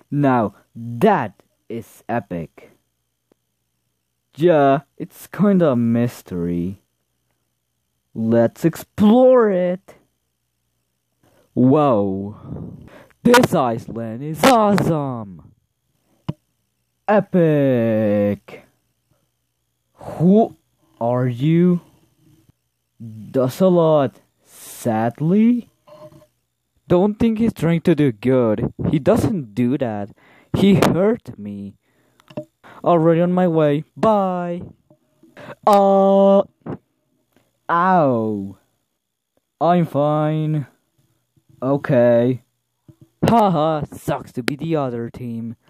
Now that is epic. Yeah, it's kinda a mystery. Let's explore it. Whoa, this Iceland is awesome. Epic. Who are you? Does a lot. Sadly? Don't think he's trying to do good. He doesn't do that. He hurt me. Already on my way. Bye. Uh. Ow. I'm fine. Okay. Haha, sucks to be the other team.